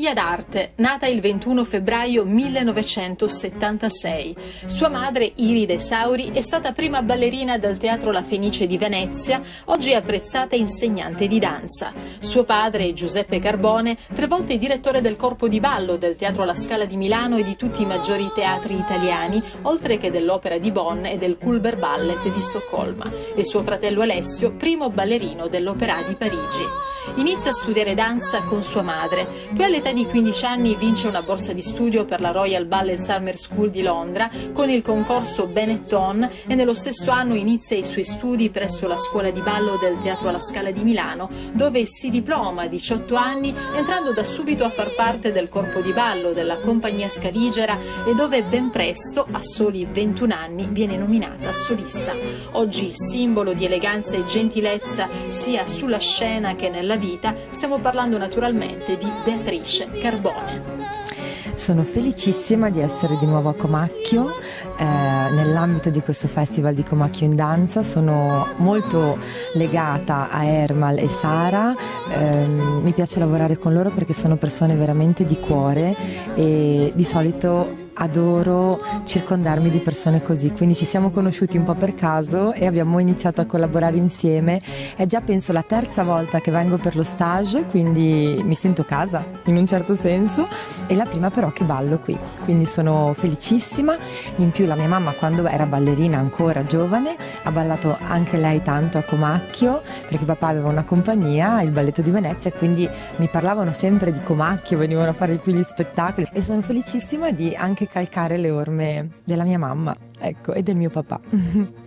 Figlia d'arte, nata il 21 febbraio 1976. Sua madre, Iride Sauri, è stata prima ballerina del Teatro La Fenice di Venezia, oggi apprezzata insegnante di danza. Suo padre, Giuseppe Carbone, 3 volte direttore del corpo di ballo del Teatro La Scala di Milano e di tutti i maggiori teatri italiani, oltre che dell'Opera di Bonn e del Culver Ballet di Stoccolma. E suo fratello Alessio, primo ballerino dell'Opera di Parigi. Inizia a studiare danza con sua madre, poi all'età di 15 anni vince una borsa di studio per la Royal Ballet Summer School di Londra con il concorso Benetton e nello stesso anno inizia i suoi studi presso la scuola di ballo del Teatro alla Scala di Milano, dove si diploma a 18 anni entrando da subito a far parte del corpo di ballo della compagnia scaligera e dove ben presto, a soli 21 anni, viene nominata solista. Oggi simbolo di eleganza e gentilezza sia sulla scena che nella vita, stiamo parlando naturalmente di Beatrice Carbone. Sono felicissima di essere di nuovo a Comacchio, nell'ambito di questo festival di Comacchio in danza. Sono molto legata a Ermal e Sara, mi piace lavorare con loro perché sono persone veramente di cuore e di solito adoro circondarmi di persone così, quindi ci siamo conosciuti un po' per caso e abbiamo iniziato a collaborare insieme. È già penso la 3ª volta che vengo per lo stage, quindi mi sento a casa in un certo senso, e la prima però che ballo qui, quindi sono felicissima. In più la mia mamma, quando era ballerina ancora giovane, ha ballato anche lei tanto a Comacchio perché papà aveva una compagnia, il Balletto di Venezia, e quindi mi parlavano sempre di Comacchio, venivano a fare qui gli spettacoli, e sono felicissima di anche calcare le orme della mia mamma, ecco, e del mio papà.